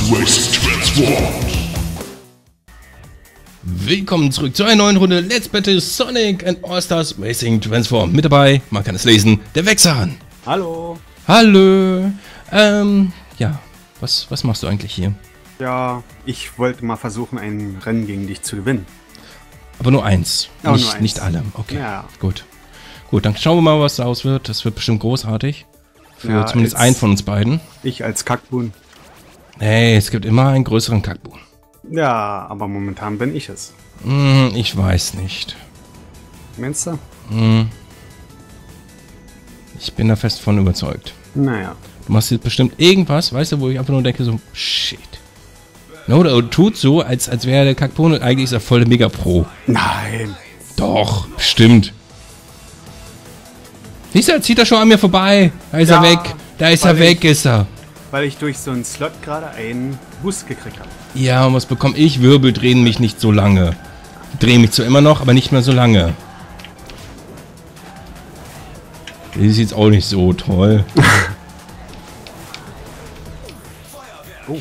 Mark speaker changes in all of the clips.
Speaker 1: Racing Transformed.
Speaker 2: Willkommen zurück zu einer neuen Runde Let's Battle Sonic and All-Stars Racing Transformed. Mit dabei, man kann es lesen, der Wechselhahn.
Speaker 3: Hallo.
Speaker 2: Hallo. Ja, was machst du eigentlich hier?
Speaker 3: Ja, ich wollte mal versuchen, ein Rennen gegen dich zu gewinnen.
Speaker 2: Aber nur eins,
Speaker 3: Aber nur eins.
Speaker 2: nicht alle. Okay,
Speaker 3: Ja.
Speaker 2: gut. Gut, dann schauen wir mal, was daraus wird. Das wird bestimmt großartig. Für
Speaker 3: Ja,
Speaker 2: zumindest
Speaker 3: jetzt-
Speaker 2: einen von uns beiden.
Speaker 3: Ich als Kackbuhn.
Speaker 2: Hey, es gibt immer einen größeren Kackbuch.
Speaker 3: Ja, aber momentan bin ich es.
Speaker 2: Ich weiß nicht.
Speaker 3: Meinst du?
Speaker 2: Ich bin da fest von überzeugt.
Speaker 3: Naja.
Speaker 2: Du machst jetzt bestimmt irgendwas, weißt du, wo ich einfach nur denke so, shit. No, oder tut so, als wäre der Kackbohne, eigentlich ist er voll der Mega-Pro.
Speaker 3: Nein.
Speaker 2: Doch, bestimmt. Siehst du, jetzt zieht er schon an mir vorbei. Da ist er
Speaker 3: Ja,
Speaker 2: weg. Da ist
Speaker 3: weil
Speaker 2: er weg,
Speaker 3: ich-
Speaker 2: ist er.
Speaker 3: Weil ich durch so einen Slot gerade einen Boost gekriegt habe.
Speaker 2: Ja, und was bekomme ich? Wirbel drehen mich nicht so lange. Drehen mich zwar immer noch, aber nicht mehr so lange. Das ist jetzt auch nicht so toll.
Speaker 3: Oh.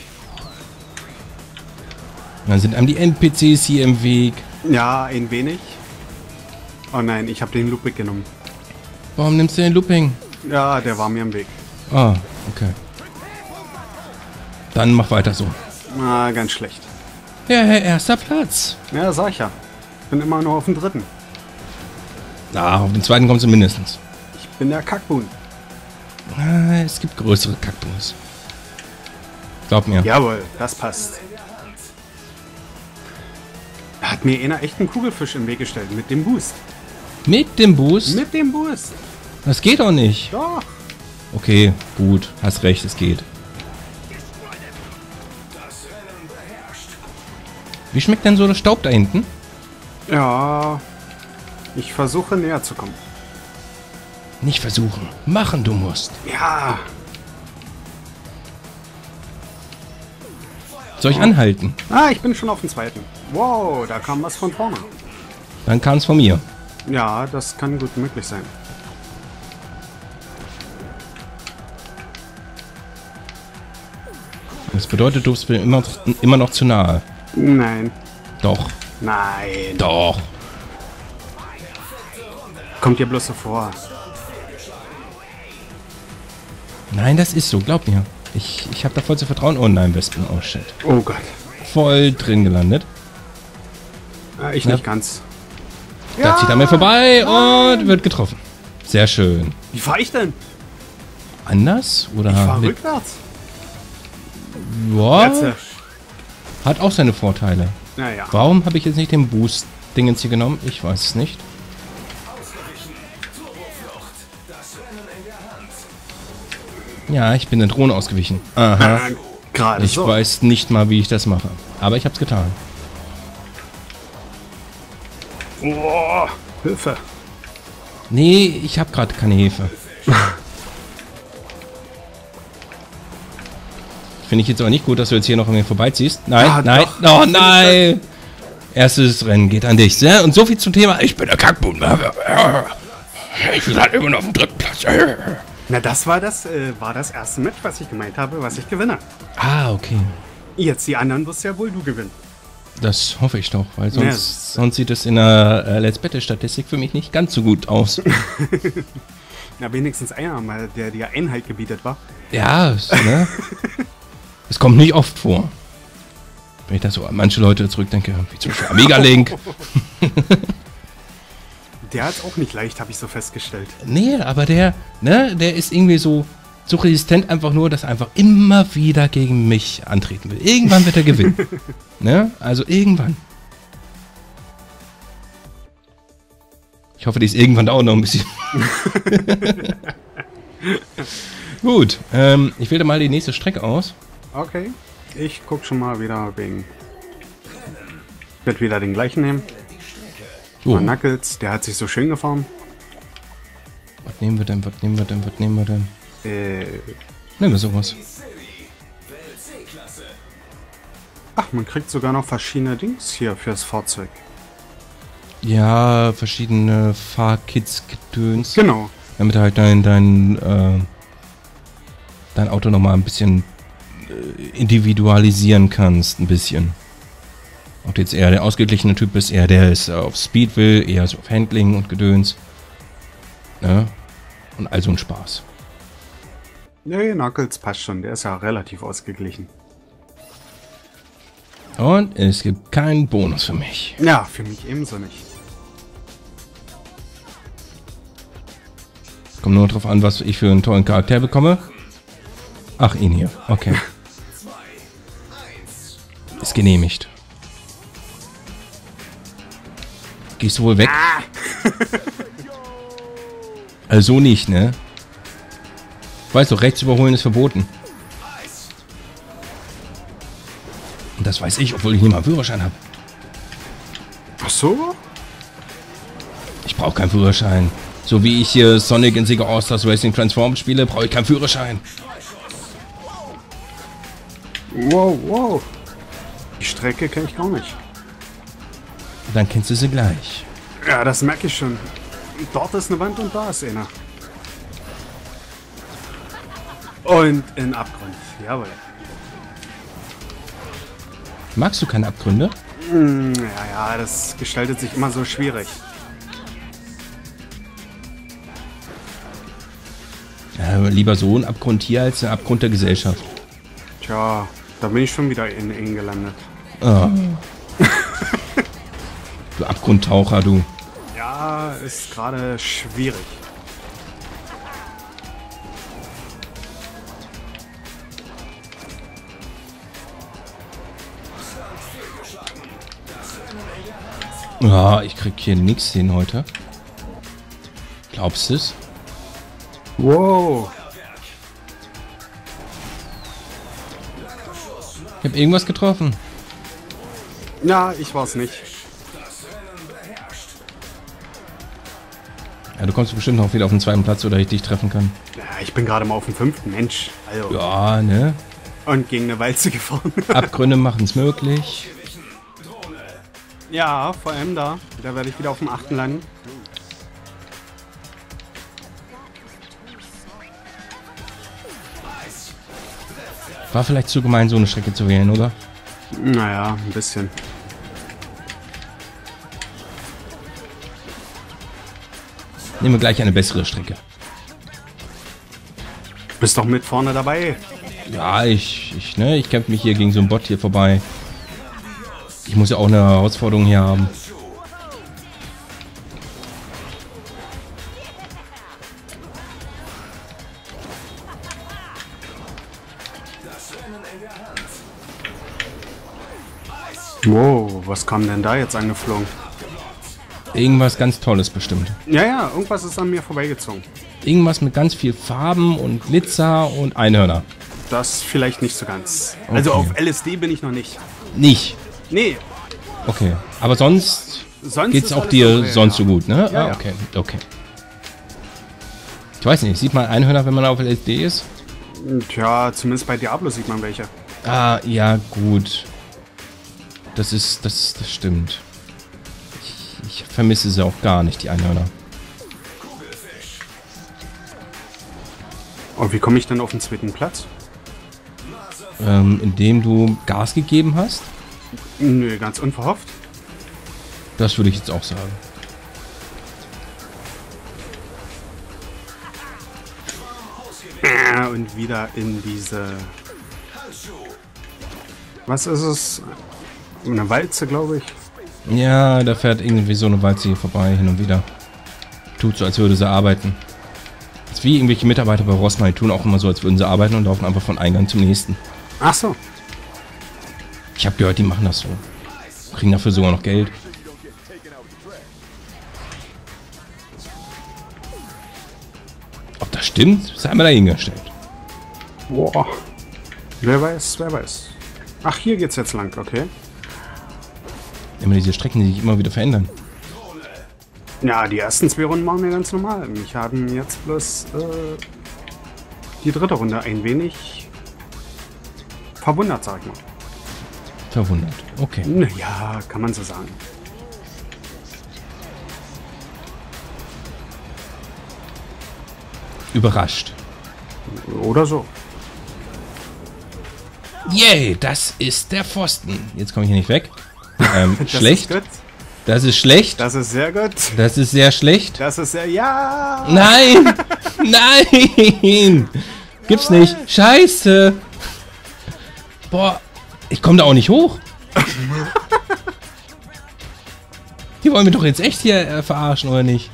Speaker 2: Dann sind einem die NPCs hier im Weg.
Speaker 3: Ja, ein wenig. Oh nein, ich habe den Loop genommen.
Speaker 2: Warum nimmst du den Looping?
Speaker 3: Ja, der war mir im Weg.
Speaker 2: Ah, okay. Dann mach weiter so.
Speaker 3: Ah, ganz schlecht.
Speaker 2: Ja, erster Platz.
Speaker 3: Ja, sag ich ja. Bin immer nur auf dem dritten.
Speaker 2: Ah, auf den zweiten kommst du mindestens.
Speaker 3: Ich bin der Kackbuhn.
Speaker 2: Ah, es gibt größere Kaktus. Glaub mir.
Speaker 3: Jawohl, das passt. Da hat mir einer echt einen Kugelfisch im Weg gestellt. Mit dem Boost.
Speaker 2: Mit dem Boost?
Speaker 3: Mit dem Boost.
Speaker 2: Das geht doch nicht.
Speaker 3: Doch.
Speaker 2: Okay, gut. Hast recht, es geht. Wie schmeckt denn so der Staub da hinten?
Speaker 3: Ja. Ich versuche näher zu kommen.
Speaker 2: Nicht versuchen. Machen du musst.
Speaker 3: Ja.
Speaker 2: Soll ich anhalten?
Speaker 3: Ah, ich bin schon auf dem zweiten. Wow, da kam was von vorne.
Speaker 2: Dann kam es von mir.
Speaker 3: Ja, das kann gut möglich sein.
Speaker 2: Das bedeutet, du bist mir immer noch zu nahe.
Speaker 3: Nein.
Speaker 2: Doch.
Speaker 3: Nein.
Speaker 2: Doch.
Speaker 3: Kommt dir bloß so vor.
Speaker 2: Nein, das ist so. Glaub mir. Ich habe da voll zu vertrauen. Oh nein, Wespen. Oh shit.
Speaker 3: Oh Gott.
Speaker 2: Voll drin gelandet.
Speaker 3: Ah, ich
Speaker 2: Ja.
Speaker 3: nicht ganz.
Speaker 2: Da zieht er mir vorbei und wird getroffen. Sehr schön.
Speaker 3: Wie fahr ich denn?
Speaker 2: Anders? Oder
Speaker 3: Ich fahr
Speaker 2: mit-
Speaker 3: rückwärts.
Speaker 2: Ja,
Speaker 3: Jetzt.
Speaker 2: hat auch seine Vorteile.
Speaker 3: Naja.
Speaker 2: Warum habe ich jetzt nicht den Boost-Dingens hier genommen? Ich weiß es nicht. Ja, ich bin der Drohne ausgewichen. Aha.
Speaker 3: Gerade
Speaker 2: Ich
Speaker 3: so.
Speaker 2: weiß nicht mal, wie ich das mache. Aber ich habe es getan.
Speaker 3: Oh, Hilfe.
Speaker 2: Nee, ich habe gerade keine Hefe. Finde ich jetzt aber nicht gut, dass du jetzt hier noch an mir vorbeiziehst. Nein,
Speaker 3: Ah,
Speaker 2: nein,
Speaker 3: doch.
Speaker 2: oh nein. Erstes Rennen geht an dich. Ja? Und so viel zum Thema, ich bin der Kackbohnen. Ich bin halt immer noch auf dem dritten Platz.
Speaker 3: Na, das war das erste Match, was ich gemeint habe, was ich gewinne.
Speaker 2: Ah, okay.
Speaker 3: Jetzt die anderen wirst ja wohl du gewinnen.
Speaker 2: Das hoffe ich doch, weil
Speaker 3: Ja.
Speaker 2: sonst sieht es in der Let's Battle-Statistik für mich nicht ganz so gut aus.
Speaker 3: Na, wenigstens einer mal, der dir Einhalt gebietet war.
Speaker 2: Ja, ne? Es kommt nicht oft vor. Wenn ich da so an manche Leute zurückdenke, wie zum Beispiel Amiga Link.
Speaker 3: Der hat auch nicht leicht, habe ich so festgestellt.
Speaker 2: Nee, aber der ist irgendwie so resistent einfach nur, dass er einfach immer wieder gegen mich antreten will. Irgendwann wird er gewinnen. Ne? Also irgendwann. Ich hoffe, die ist irgendwann auch noch ein bisschen. Gut, ich wähle mal die nächste Strecke aus.
Speaker 3: Okay. Ich guck schon mal wieder wegen. Ich werde wieder den gleichen nehmen.
Speaker 2: So,
Speaker 3: Mal Knuckles, der hat sich so schön gefahren.
Speaker 2: was nehmen wir denn? Nehmen wir sowas.
Speaker 3: Ach, man kriegt sogar noch verschiedene Dings hier fürs Fahrzeug.
Speaker 2: Ja, verschiedene Fahrkits-Gedöns.
Speaker 3: Genau.
Speaker 2: Damit halt dein Auto nochmal ein bisschen individualisieren kannst, ein bisschen. Ob du jetzt eher der ausgeglichene Typ bist, eher der ist auf Speed will, eher so auf Handling und Gedöns. Ne? Und all so ein Spaß.
Speaker 3: Nee, Knuckles passt schon. Der ist ja relativ ausgeglichen.
Speaker 2: Und es gibt keinen Bonus für mich.
Speaker 3: Ja, für mich ebenso nicht.
Speaker 2: Kommt nur drauf an, was ich für einen tollen Charakter bekomme. Ach, ihn hier. Okay. Ist genehmigt. Gehst du wohl weg? Also nicht, ne? Weißt du, rechts überholen ist verboten. Und das weiß ich, obwohl ich nicht mal einen Führerschein habe.
Speaker 3: Ach so?
Speaker 2: Ich brauche keinen Führerschein. So wie ich hier Sonic in Sega All-Stars Racing Transform spiele, brauche ich keinen Führerschein.
Speaker 3: Wow, wow. Die Strecke kenne ich gar nicht.
Speaker 2: Dann kennst du sie gleich.
Speaker 3: Ja, das merke ich schon. Dort ist eine Wand und da ist eine. Und ein Abgrund. Jawohl.
Speaker 2: Magst du keine Abgründe?
Speaker 3: Ja, das gestaltet sich immer so schwierig.
Speaker 2: Ja, lieber so ein Abgrund hier als ein Abgrund der Gesellschaft.
Speaker 3: Tja, da bin ich schon wieder in ihn gelandet.
Speaker 2: Oh. Du Abgrundtaucher, du.
Speaker 3: Ja, ist gerade schwierig.
Speaker 2: Ja, ich krieg hier nichts hin heute. Glaubst du es?
Speaker 3: Wow.
Speaker 2: Ich habe irgendwas getroffen.
Speaker 3: Ja, ich war's nicht.
Speaker 2: Ja, du kommst bestimmt noch wieder auf den zweiten Platz, oder ich dich treffen kann.
Speaker 3: Ja, ich bin gerade mal auf dem 5. Mensch. Also.
Speaker 2: Ja, ne?
Speaker 3: Und gegen eine Walze gefahren.
Speaker 2: Abgründe machen es möglich.
Speaker 3: Ja, vor allem da. Da werde ich wieder auf dem 8. landen.
Speaker 2: War vielleicht zu gemein, so eine Strecke zu wählen, oder?
Speaker 3: Naja, ein bisschen.
Speaker 2: Nehmen wir gleich eine bessere Strecke.
Speaker 3: Bist doch mit vorne dabei.
Speaker 2: Ja, ich kämpfe mich hier gegen so einen Bot hier vorbei. Ich muss ja auch eine Herausforderung hier haben.
Speaker 3: Wow, was kam denn da jetzt angeflogen?
Speaker 2: Irgendwas ganz Tolles bestimmt.
Speaker 3: Ja, irgendwas ist an mir vorbeigezogen.
Speaker 2: Irgendwas mit ganz viel Farben und Glitzer und Einhörner.
Speaker 3: Das vielleicht nicht so ganz.
Speaker 2: Okay.
Speaker 3: Also auf LSD bin ich noch nicht.
Speaker 2: Nicht?
Speaker 3: Nee.
Speaker 2: Okay. Aber sonst geht's
Speaker 3: ist
Speaker 2: auch
Speaker 3: alles
Speaker 2: dir
Speaker 3: okay,
Speaker 2: sonst
Speaker 3: ja.
Speaker 2: so gut, ne?
Speaker 3: Ja,
Speaker 2: Ah,
Speaker 3: ja.
Speaker 2: okay, okay. Ich weiß nicht, sieht man Einhörner, wenn man auf LSD ist?
Speaker 3: Tja, zumindest bei Diablo sieht man welche.
Speaker 2: Ah, ja, gut. Das stimmt. Ich vermisse sie auch gar nicht, die Einhörner.
Speaker 3: Und wie komme ich denn auf den 2. Platz?
Speaker 2: Indem du Gas gegeben hast?
Speaker 3: Nö, ganz unverhofft.
Speaker 2: Das würde ich jetzt auch sagen.
Speaker 3: Und wieder in diese... Was ist es? Eine Walze, glaube ich.
Speaker 2: Ja, da fährt irgendwie so eine Walze hier vorbei, hin und wieder. Tut so, als würde sie arbeiten. Das ist wie irgendwelche Mitarbeiter bei Rossmann, die tun auch immer so, als würden sie arbeiten und laufen einfach von Eingang zum nächsten.
Speaker 3: Ach so.
Speaker 2: Ich habe gehört, die machen das so. Kriegen dafür sogar noch Geld. Ob das stimmt, sei mal dahingestellt.
Speaker 3: Boah. Wer weiß, wer weiß. Ach, hier geht's jetzt lang, okay.
Speaker 2: Immer diese Strecken, die sich immer wieder verändern.
Speaker 3: Ja, die ersten 2 Runden waren mir ganz normal. Mich haben jetzt bloß die 3. Runde ein wenig verwundert, sag ich mal.
Speaker 2: Verwundert. Okay.
Speaker 3: Naja, kann man so sagen.
Speaker 2: Überrascht.
Speaker 3: Oder so.
Speaker 2: Yay, das ist der Pfosten. Jetzt komme ich hier nicht weg.
Speaker 3: Das
Speaker 2: Schlecht.
Speaker 3: Ist gut.
Speaker 2: Das ist schlecht.
Speaker 3: Das ist sehr gut.
Speaker 2: Das ist sehr schlecht.
Speaker 3: Das ist sehr... Ja!
Speaker 2: Nein! Nein! Gibt's nicht. Scheiße! Boah, ich komme da auch nicht hoch. Die wollen wir doch jetzt echt hier verarschen, oder nicht?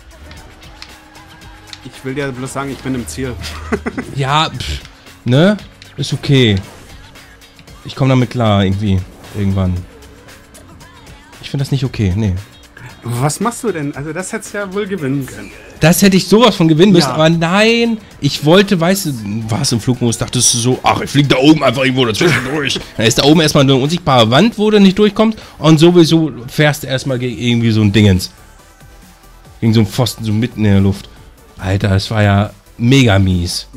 Speaker 3: Ich will dir bloß sagen, ich bin im Ziel.
Speaker 2: Ja, ne? Ist okay. Ich komme damit klar, irgendwie. Irgendwann. Ich finde das nicht okay, nee.
Speaker 3: Was machst du denn? Also das hättest du ja wohl gewinnen können.
Speaker 2: Das hätte ich sowas von gewinnen müssen,
Speaker 3: Ja.
Speaker 2: aber nein, ich wollte, weißt du, warst im Flugmodus, dachtest du so, ach, ich fliege da oben einfach irgendwo dazwischen durch. Dann ist da oben erstmal eine unsichtbare Wand, wo du nicht durchkommst und sowieso fährst du erstmal gegen irgendwie so ein Dingens. Gegen so einen Pfosten, so mitten in der Luft. Alter, das war ja mega mies.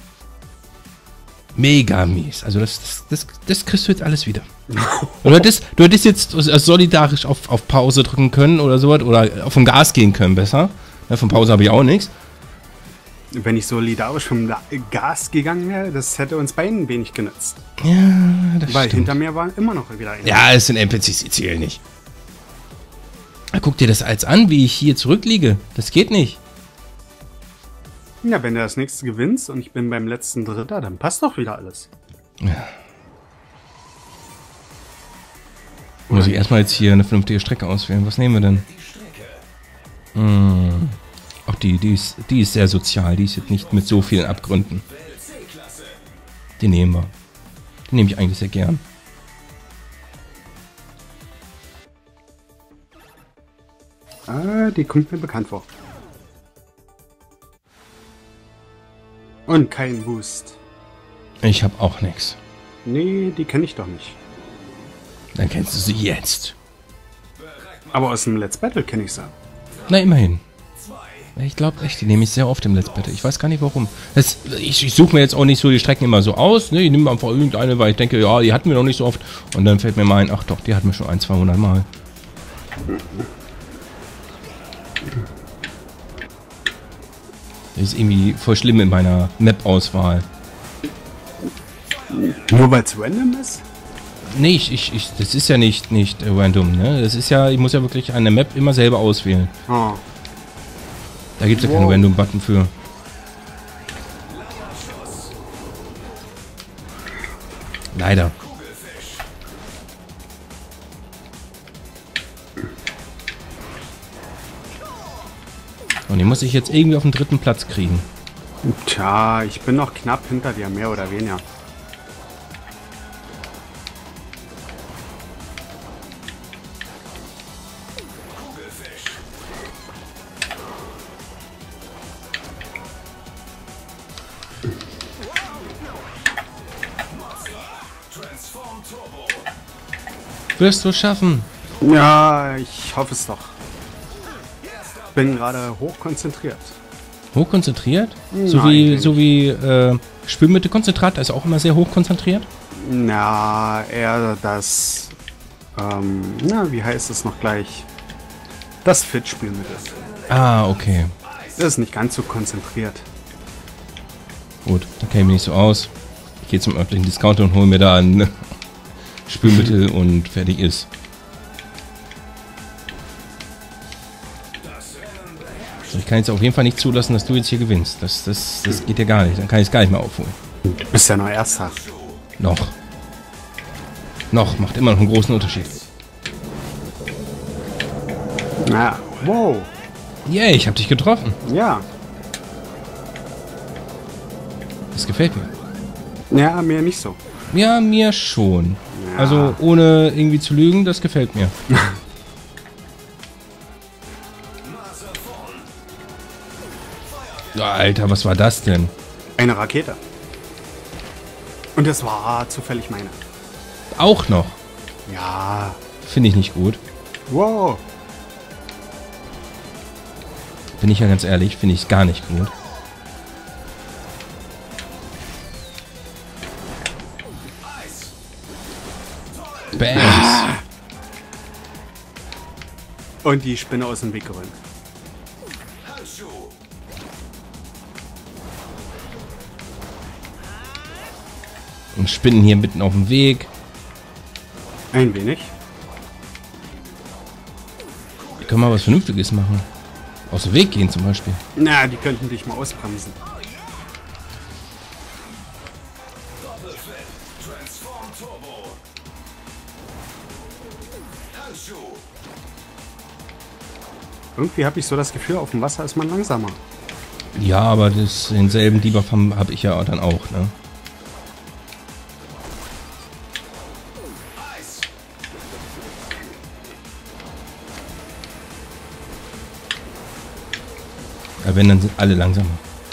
Speaker 2: Mega mies. Also das kriegst du jetzt alles wieder. Du hättest jetzt solidarisch auf Pause drücken können oder sowas oder auf den Gas gehen können besser. Ja, von Pause habe ich auch nichts.
Speaker 3: Wenn ich solidarisch vom Gas gegangen wäre, das hätte uns beiden wenig genützt.
Speaker 2: Ja, das
Speaker 3: Weil
Speaker 2: stimmt.
Speaker 3: hinter mir war immer noch wieder ein.
Speaker 2: Ja, es sind NPCs, die zählen nicht. Guck dir das als an, wie ich hier zurückliege. Das geht nicht.
Speaker 3: Ja, wenn du das nächste gewinnst und ich bin beim letzten Dritter, dann passt doch wieder alles.
Speaker 2: Muss ich erstmal jetzt hier eine vernünftige Strecke auswählen. Was nehmen wir denn? Auch die ist sehr sozial. Die ist jetzt nicht mit so vielen Abgründen. Die nehmen wir. Die nehme ich eigentlich sehr gern.
Speaker 3: Ah, die kommt mir bekannt vor. Und kein Boost.
Speaker 2: Ich habe auch nichts.
Speaker 3: Nee, die kenne ich doch nicht.
Speaker 2: Dann kennst du sie jetzt.
Speaker 3: Aber aus dem Let's Battle kenne ich sie.
Speaker 2: Na, immerhin. Ich glaube echt, die nehme ich sehr oft im Let's Battle. Ich weiß gar nicht warum. Ich suche mir jetzt auch nicht so die Strecken immer so aus. Ne? Ich nehme einfach irgendeine, weil ich denke, ja, die hatten wir noch nicht so oft. Und dann fällt mir mal ein, ach doch, die hatten wir schon 100-200 Mal. Das ist irgendwie voll schlimm in meiner Map-Auswahl.
Speaker 3: Nur weil es random ist?
Speaker 2: Nee, das ist ja nicht random, ne? Das ist ja, ich muss ja wirklich eine Map immer selber auswählen.
Speaker 3: Oh.
Speaker 2: Da gibt es ja keinen Random-Button für. Leider. Und den muss ich jetzt irgendwie auf den 3. Platz kriegen.
Speaker 3: Tja, ich bin noch knapp hinter dir, mehr oder weniger.
Speaker 2: Wirst du schaffen.
Speaker 3: Ja, ich hoffe es doch. Bin gerade hochkonzentriert.
Speaker 2: Hochkonzentriert?
Speaker 3: Nein,
Speaker 2: So wie Spülmittelkonzentrat, ist auch immer sehr hochkonzentriert.
Speaker 3: Na, eher das... na, wie heißt es noch gleich? Das Fit-Spülmittel.
Speaker 2: Ah, okay.
Speaker 3: Das ist nicht ganz so konzentriert.
Speaker 2: Gut, da kenne ich mich nicht so aus. Ich gehe zum örtlichen Discounter und hole mir da ein Spülmittel und fertig ist. So, ich kann jetzt auf jeden Fall nicht zulassen, dass du jetzt hier gewinnst. Das geht ja gar nicht. Dann kann ich es gar nicht mehr aufholen.
Speaker 3: Du bist ja noch Erster.
Speaker 2: Noch. Noch. Macht immer noch einen großen Unterschied.
Speaker 3: Na, wow.
Speaker 2: Yay, ich habe dich getroffen.
Speaker 3: Ja.
Speaker 2: Das gefällt mir.
Speaker 3: Ja, mir nicht so.
Speaker 2: Ja, mir schon.
Speaker 3: Ja.
Speaker 2: Also ohne irgendwie zu lügen, das gefällt mir. Alter, was war das denn?
Speaker 3: Eine Rakete. Und das war zufällig meine.
Speaker 2: Auch noch.
Speaker 3: Ja.
Speaker 2: Finde ich nicht gut.
Speaker 3: Wow.
Speaker 2: Bin ich ja ganz ehrlich, finde ich es gar nicht gut. Bams.
Speaker 3: Und die Spinne aus dem Weg geräumt.
Speaker 2: Und Spinnen hier mitten auf dem Weg.
Speaker 3: Ein wenig.
Speaker 2: Wir können mal was Vernünftiges machen. Aus dem Weg gehen zum Beispiel.
Speaker 3: Na, die könnten dich mal ausbremsen. Irgendwie habe ich so das Gefühl, auf dem Wasser ist man langsamer.
Speaker 2: Ja, aber denselben Debuff habe ich ja dann auch, ne? Ja, wenn, dann sind alle langsamer.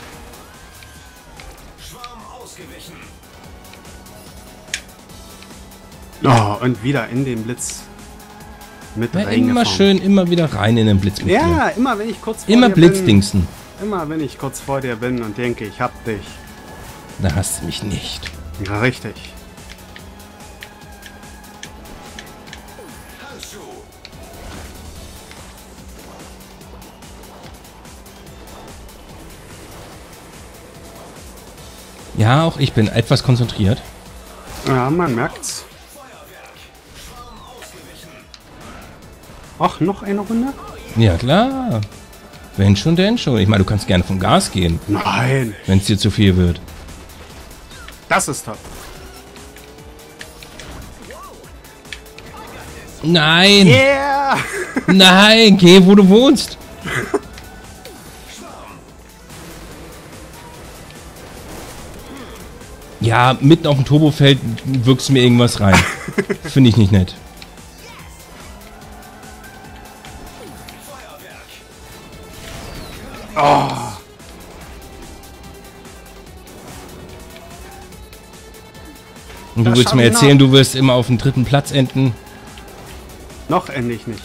Speaker 3: Oh, und wieder in den Blitz mit
Speaker 2: Ja,
Speaker 3: reingefahren.
Speaker 2: immer schön, immer wieder rein in den Blitz mit dir.
Speaker 3: Ja, immer wenn ich kurz vor
Speaker 2: Immer
Speaker 3: dir
Speaker 2: Blitzdingsen.
Speaker 3: bin. Immer wenn ich kurz vor dir bin und denke, ich hab dich.
Speaker 2: Da hast du mich nicht.
Speaker 3: Ja, richtig.
Speaker 2: Ja, auch ich bin etwas konzentriert.
Speaker 3: Ja, man merkt's. Ach, noch eine Runde?
Speaker 2: Ja, klar. Wenn schon, denn schon. Ich meine, du kannst gerne vom Gas gehen,
Speaker 3: Nein,
Speaker 2: wenn es dir zu viel wird.
Speaker 3: das ist top.
Speaker 2: Nein!
Speaker 3: Yeah!
Speaker 2: Nein, geh, wo du wohnst. Ja, mitten auf dem Turbofeld wirkst du mir irgendwas rein. Finde ich nicht nett. Und du
Speaker 3: Das
Speaker 2: willst
Speaker 3: schaffen
Speaker 2: mir
Speaker 3: wir
Speaker 2: erzählen,
Speaker 3: noch.
Speaker 2: du wirst immer auf dem 3. Platz enden.
Speaker 3: Noch endlich nicht.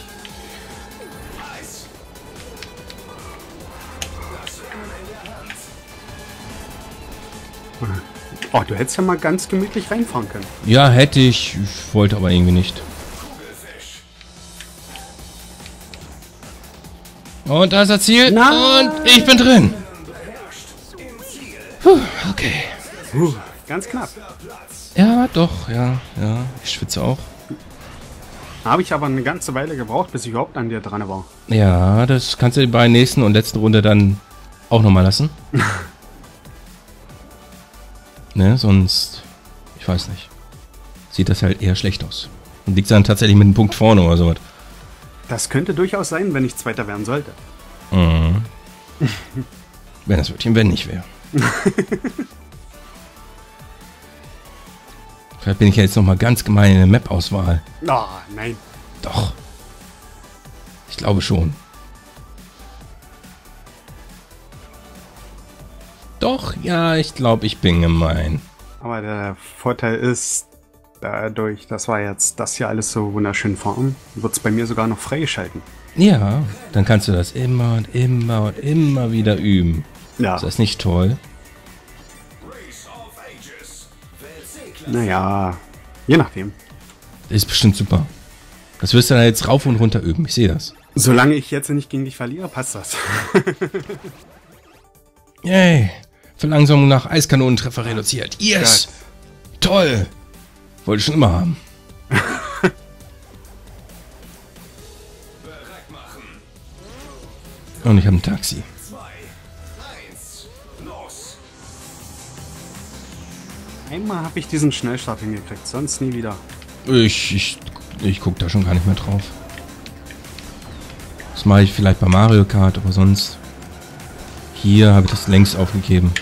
Speaker 3: Oh, du hättest ja mal ganz gemütlich reinfahren können.
Speaker 2: Ja, hätte ich. Ich wollte aber irgendwie nicht. Und da ist das Ziel.
Speaker 3: Nein.
Speaker 2: Und ich bin drin. Puh, okay.
Speaker 3: Ganz knapp.
Speaker 2: Ja, doch, ja. Ich schwitze auch.
Speaker 3: Habe ich aber eine ganze Weile gebraucht, bis ich überhaupt an dir dran war.
Speaker 2: Ja, das kannst du bei der nächsten und letzten Runde dann auch nochmal lassen. Ne, sonst, ich weiß nicht. Sieht das halt eher schlecht aus. Und liegt dann tatsächlich mit einem Punkt vorne oder sowas.
Speaker 3: Das könnte durchaus sein, wenn ich Zweiter werden sollte.
Speaker 2: Mhm. Wenn das Wörtchen wenn nicht wäre. Vielleicht bin ich ja jetzt nochmal ganz gemein in der Map-Auswahl.
Speaker 3: Oh, nein.
Speaker 2: Doch. Ich glaube schon. Doch, ja, ich glaube, ich bin gemein.
Speaker 3: Aber der Vorteil ist, dadurch, dass wir jetzt das hier alles so wunderschön fahren, wird es bei mir sogar noch freigeschalten.
Speaker 2: Ja, dann kannst du das immer und immer und immer wieder üben.
Speaker 3: Ja.
Speaker 2: Ist das nicht toll?
Speaker 3: Naja, je nachdem.
Speaker 2: Das ist bestimmt super. Das wirst du dann jetzt rauf und runter üben. Ich sehe das.
Speaker 3: Solange ich jetzt nicht gegen dich verliere, passt das.
Speaker 2: Yay. Verlangsamung nach Eiskanonentreffer reduziert. Yes. Toll. Wollte ich schon immer haben. Und ich habe ein Taxi.
Speaker 3: Einmal habe ich diesen Schnellstart hingekriegt, sonst nie wieder.
Speaker 2: Ich gucke da schon gar nicht mehr drauf. Das mache ich vielleicht bei Mario Kart, aber sonst... Hier habe ich das längst aufgegeben.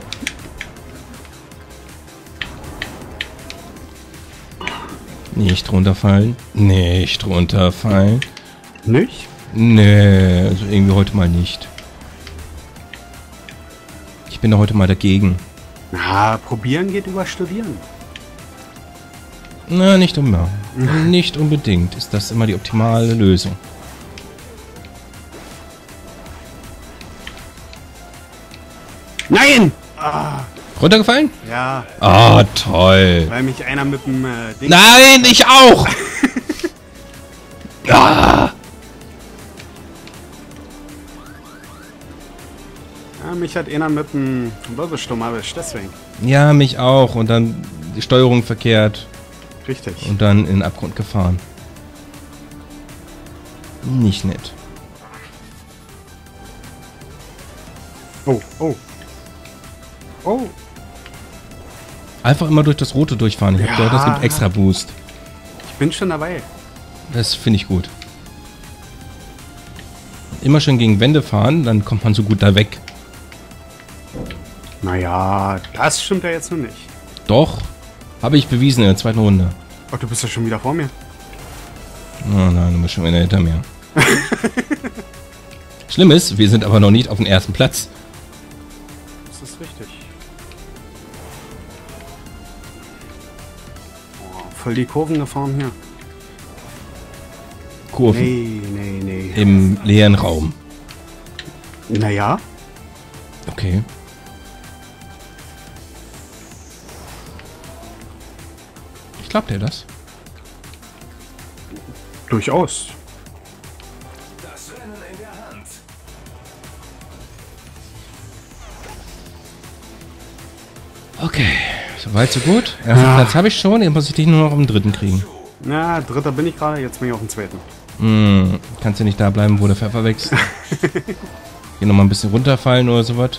Speaker 2: Nicht runterfallen. Nicht runterfallen.
Speaker 3: Nicht?
Speaker 2: Nee, also irgendwie heute mal nicht. Ich bin da heute mal dagegen.
Speaker 3: Na, probieren geht über studieren.
Speaker 2: Na, nicht immer. Nicht unbedingt ist das immer die optimale Lösung.
Speaker 3: Nein!
Speaker 2: Runtergefallen?
Speaker 3: Ja,
Speaker 2: Ah, toll.
Speaker 3: weil mich einer mit dem Ding...
Speaker 2: Nein, ich auch! Ah!
Speaker 3: Ja, mich hat einer mit dem Wirbelsturm erwischt, deswegen.
Speaker 2: Ja, mich auch. Und dann die Steuerung verkehrt
Speaker 3: Richtig.
Speaker 2: und dann in den Abgrund gefahren. Nicht nett.
Speaker 3: Oh, oh. Oh.
Speaker 2: Einfach immer durch das Rote durchfahren. Ich hab
Speaker 3: Ja.
Speaker 2: gehört, das gibt extra Boost.
Speaker 3: Ich bin schon dabei.
Speaker 2: Das finde ich gut. Immer schön gegen Wände fahren, dann kommt man so gut da weg.
Speaker 3: Naja, das stimmt ja jetzt noch nicht.
Speaker 2: Doch, habe ich bewiesen in der zweiten Runde.
Speaker 3: Oh, du bist ja schon wieder vor mir.
Speaker 2: Oh nein, du bist schon wieder hinter mir. Schlimm ist, wir sind aber noch nicht auf dem ersten Platz.
Speaker 3: Das ist richtig. Oh, voll die Kurven gefahren hier.
Speaker 2: Kurven
Speaker 3: Nee.
Speaker 2: im leeren Raum.
Speaker 3: Naja,
Speaker 2: Okay. Klappt dir das?
Speaker 3: durchaus.
Speaker 1: Das Rennen in der Hand.
Speaker 2: Okay, soweit so gut. Ersten
Speaker 3: Ja.
Speaker 2: Platz habe ich schon, jetzt muss ich dich nur noch am dritten kriegen.
Speaker 3: Na, dritter bin ich gerade, jetzt bin ich auf dem zweiten.
Speaker 2: Kannst du nicht da bleiben, wo der Pfeffer wächst? Hier nochmal ein bisschen runterfallen oder sowas.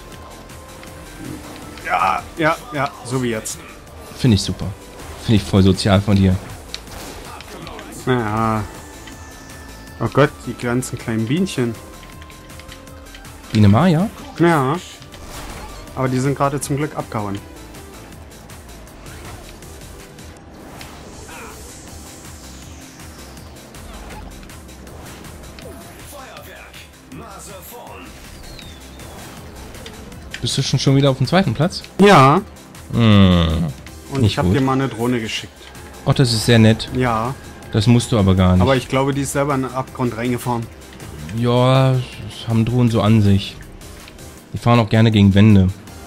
Speaker 3: Ja, so wie jetzt.
Speaker 2: Finde ich super. Finde ich voll sozial von dir.
Speaker 3: Ja. Oh Gott, die ganzen kleinen Bienchen.
Speaker 2: Biene Maya?
Speaker 3: Ja. Aber die sind gerade zum Glück abgehauen.
Speaker 1: Feuerwerk. Nase vorn.
Speaker 2: Bist du schon wieder auf dem zweiten Platz?
Speaker 3: Ja.
Speaker 2: Hm.
Speaker 3: Und
Speaker 2: Nicht
Speaker 3: ich habe
Speaker 2: gut.
Speaker 3: dir mal eine Drohne geschickt.
Speaker 2: Oh, das ist sehr nett.
Speaker 3: Ja.
Speaker 2: Das musst du aber gar nicht.
Speaker 3: Aber ich glaube, die ist selber in den Abgrund reingefahren.
Speaker 2: Ja, das haben Drohnen so an sich. Die fahren auch gerne gegen Wände.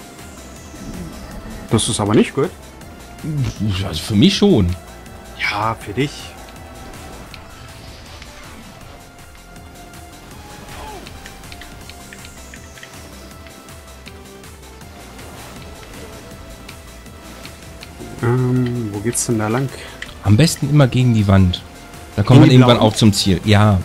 Speaker 3: Das ist aber nicht gut.
Speaker 2: Also für mich schon.
Speaker 3: Ja, für dich. Wo geht's denn da lang?
Speaker 2: Am besten immer gegen die Wand. Da kommt man
Speaker 3: Die
Speaker 2: irgendwann
Speaker 3: blauen?
Speaker 2: auch zum Ziel. Ja.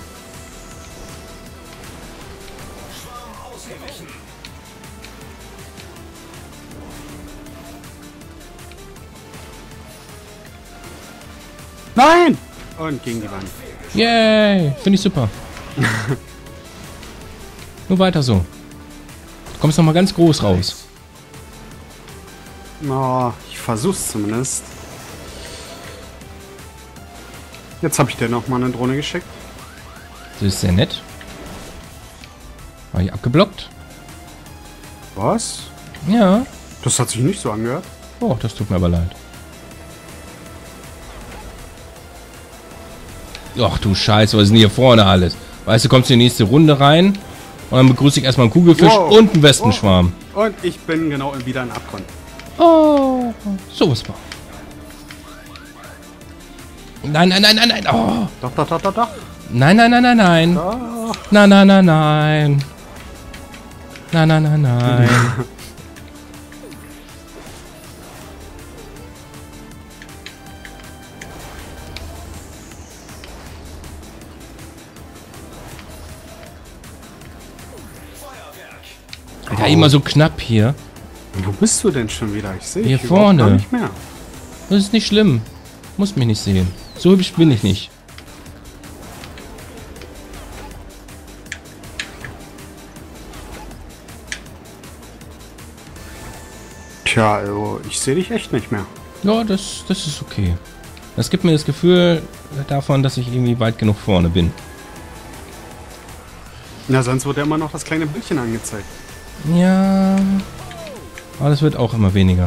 Speaker 3: Nein! Und gegen die Wand.
Speaker 2: Yay! Finde ich super. Nur weiter so. Du kommst noch mal ganz groß raus.
Speaker 3: Oh, ich versuch's zumindest. Jetzt habe ich dir noch mal eine Drohne geschickt.
Speaker 2: Das ist sehr nett. War ich abgeblockt?
Speaker 3: Was?
Speaker 2: Ja.
Speaker 3: Das hat sich nicht so angehört.
Speaker 2: Oh, das tut mir aber leid. Ach du Scheiße, was ist denn hier vorne alles? Weißt du, kommst in die nächste Runde rein und dann begrüße ich erstmal einen Kugelfisch
Speaker 3: Wow.
Speaker 2: und einen Wespenschwarm.
Speaker 3: Und ich bin genau wieder im Abgrund.
Speaker 2: Oh, sowas war. Nein, nein, nein, nein, nein. Oh.
Speaker 3: Doch.
Speaker 2: Nein, nein, nein, nein, nein.
Speaker 3: Doch.
Speaker 2: Nein, nein, nein, nein. Nein, nein, nein, nein. Alter, immer so knapp hier.
Speaker 3: Wo bist du denn schon wieder? Ich sehe
Speaker 2: Hier
Speaker 3: dich überhaupt
Speaker 2: vorne.
Speaker 3: gar nicht mehr.
Speaker 2: Das ist nicht schlimm. Muss mich nicht sehen. So hübsch bin ich nicht.
Speaker 3: Tja, also ich sehe dich echt nicht mehr.
Speaker 2: Ja, das ist okay. Das gibt mir das Gefühl davon, dass ich irgendwie weit genug vorne bin.
Speaker 3: Na, sonst wird ja immer noch das kleine Bildchen angezeigt.
Speaker 2: Ja. Aber das wird auch immer weniger.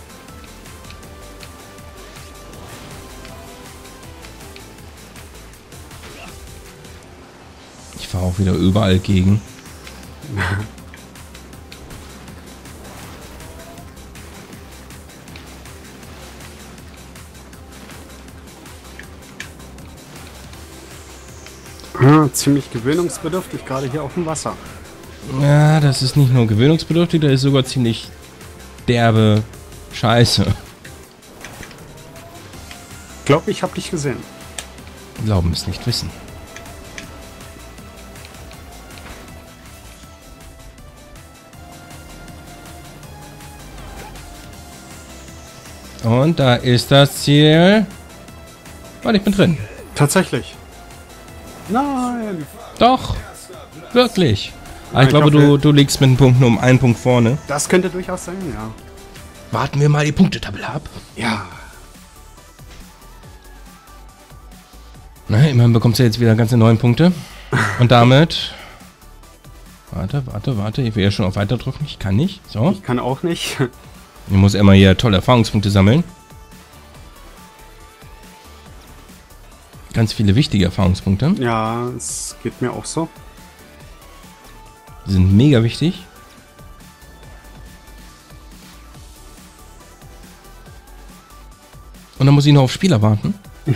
Speaker 2: Ich fahre auch wieder überall gegen.
Speaker 3: Ziemlich gewöhnungsbedürftig, gerade hier auf dem Wasser.
Speaker 2: Ja, das ist nicht nur gewöhnungsbedürftig, das ist sogar ziemlich derbe Scheiße.
Speaker 3: glaube, ich habe dich gesehen.
Speaker 2: Glauben es nicht wissen. Und da ist das Ziel. Und ich bin drin.
Speaker 3: Tatsächlich. Nein.
Speaker 2: Doch. Wirklich. Aber ich
Speaker 3: ich
Speaker 2: glaube,
Speaker 3: hoffe-
Speaker 2: du liegst mit den Punkten um einen Punkt vorne.
Speaker 3: Das könnte durchaus sein, ja.
Speaker 2: Warten wir mal die Punktetabelle ab.
Speaker 3: Ja.
Speaker 2: Na, immerhin bekommst du jetzt wieder ganze 9 Punkte. Und damit... Warte. Ich will ja schon auf Weiter drücken. Ich kann nicht. So.
Speaker 3: Ich kann auch nicht.
Speaker 2: Ich muss immer hier tolle Erfahrungspunkte sammeln. Ganz viele wichtige Erfahrungspunkte.
Speaker 3: Ja, es geht mir auch so.
Speaker 2: Die sind mega wichtig. Und dann muss ich noch auf Spieler warten.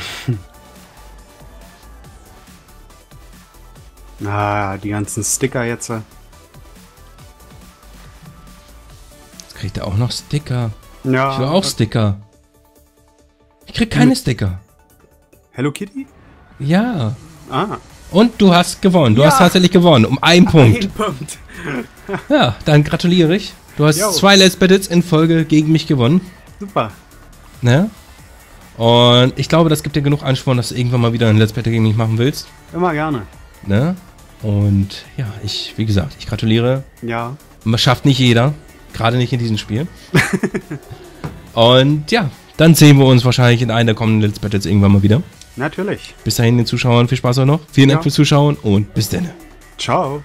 Speaker 3: Ah, die ganzen Sticker jetzt.
Speaker 2: Jetzt kriegt er auch noch Sticker.
Speaker 3: Ja.
Speaker 2: Ich will auch Sticker. Ich krieg keine Sticker.
Speaker 3: Hello Kitty?
Speaker 2: Ja.
Speaker 3: Ah.
Speaker 2: Und du hast gewonnen. Du
Speaker 3: Ja.
Speaker 2: hast tatsächlich gewonnen. Um einen Punkt.
Speaker 3: Ein Punkt.
Speaker 2: Ja, dann gratuliere ich. Du hast
Speaker 3: Jo.
Speaker 2: 2 Let's Battles in Folge gegen mich gewonnen.
Speaker 3: Super.
Speaker 2: Ne? Und ich glaube, das gibt dir genug Ansporn, dass du irgendwann mal wieder ein Let's Battle gegen mich machen willst.
Speaker 3: Immer gerne.
Speaker 2: Ne? Und ja, wie gesagt, ich gratuliere.
Speaker 3: Ja.
Speaker 2: Man schafft nicht jeder. Gerade nicht in diesem Spiel. Und ja, dann sehen wir uns wahrscheinlich in einer der kommenden Let's Battles irgendwann mal wieder.
Speaker 3: Natürlich.
Speaker 2: Bis dahin den Zuschauern viel Spaß auch noch. Vielen Dank
Speaker 3: Ja.
Speaker 2: fürs Zuschauen und bis dann.
Speaker 3: Ciao.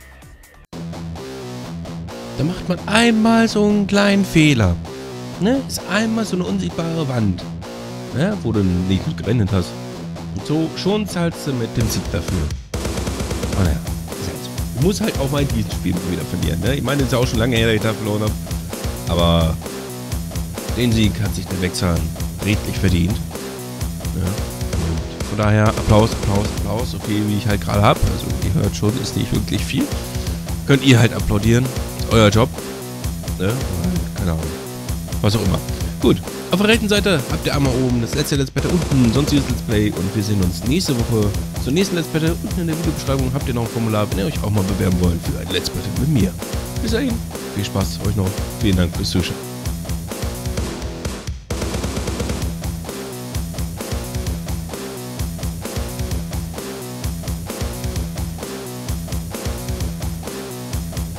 Speaker 2: Da macht man einmal so einen kleinen Fehler. Ne? Ist einmal so eine unsichtbare Wand. Ne? Wo du nicht mit gerechnet hast. Und so schon zahlst du mit dem Sieg dafür. Oh naja, ist halt so. Du musst halt auch mal in diesem Spiel wieder verlieren. Ne? Ich meine, es ist ja auch schon lange her, dass ich da verloren habe. Aber den Sieg hat sich der Wechsel redlich verdient. Ja. Und von daher Applaus. So viel wie ich halt gerade habe. Also ihr hört schon, ist nicht wirklich viel. Könnt ihr halt applaudieren. Ist euer Job. Ne? Keine Ahnung. Was auch immer. Gut. Auf der rechten Seite habt ihr einmal oben das letzte Let's Battle, unten sonstiges Let's Play und wir sehen uns nächste Woche zur nächsten Let's Battle. Unten in der Videobeschreibung habt ihr noch ein Formular, wenn ihr euch auch mal bewerben wollt für ein Let's Battle mit mir. Bis dahin, viel Spaß euch noch. Vielen Dank fürs Zuschauen.